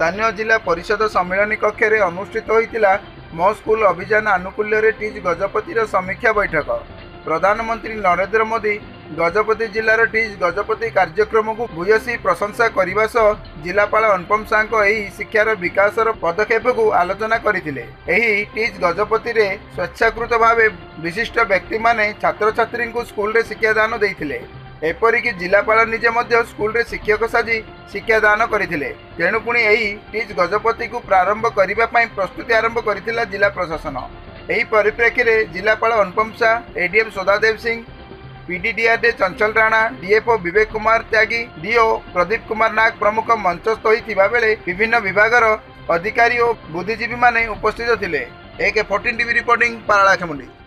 स्थानीय जिला परिषद सम्मेलन कक्ष में अनुष्ठित होता मो स्कूल अभियान आनुकूल्य टीच गजपतिर समीक्षा बैठक। प्रधानमंत्री नरेंद्र मोदी गजपति जिलार टीच गजपति कार्यक्रम को भूयसी प्रशंसा करने सह जिलापाल अनुपम साहू यही शिक्षार विकासर पदक्षेप को आलोचना करथिले। एही टीच गजपति रे स्वेच्छाकृत भाव विशिष्ट व्यक्ति माने छात्र छात्री को स्कूल रे शिक्षादान देइथिले। एपरिक जिलापाल निजे मध्य स्कूल रे शिक्षक साजी शिक्षादान करथिले। तेणु पुणी यही टीच गजपति को प्रारंभ करने प्रस्तुति आरंभ करथिला जिला प्रशासन। यही परिप्रेक्षी में जिलापाल Anupam Shah, ADM Sadadev Singh, PDDRD Chanchal Rana, DFO Vivek Kumar Tyagi, DO Pradeep Kumar Nag प्रमुख मंचस्थ होता बेले विभिन्न विभागर अधिकारी और बुद्धिजीवी माने उपस्थित थिले। AK14 TV reporting पारालाखेमुंडी।